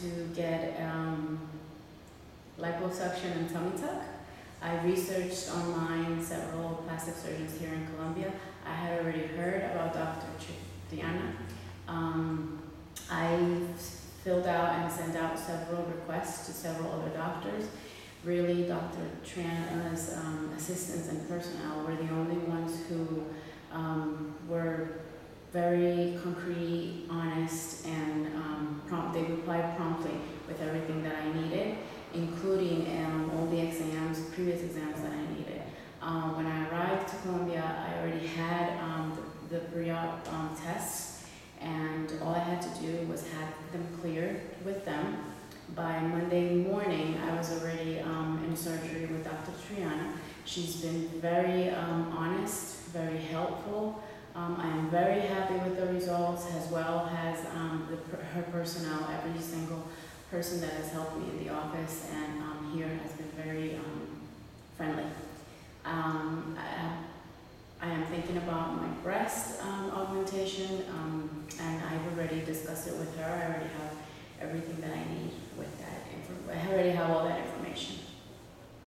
to get liposuction and tummy tuck. I researched online several plastic surgeons here in Colombia. I had already heard about Dr. Triana. I filled out and sent out several requests to several other doctors. Really, Dr. Triana's assistants and personnel were the only ones who were very concrete, honest, and prompt. They replied promptly with everything that I needed, including all the exams, previous exams that I needed. When I arrived to Colombia, I already had the pre-op tests, and all I had to do was have them cleared with them. By Monday morning, I was already in surgery with Dr. Triana. She's been very honest, very helpful. I am very happy with the results, as well as her personnel. Every single person that has helped me in the office and here has been very friendly. I am thinking about my breast augmentation, and I've already discussed it with her. I already have everything that I need with that. I already have all that information.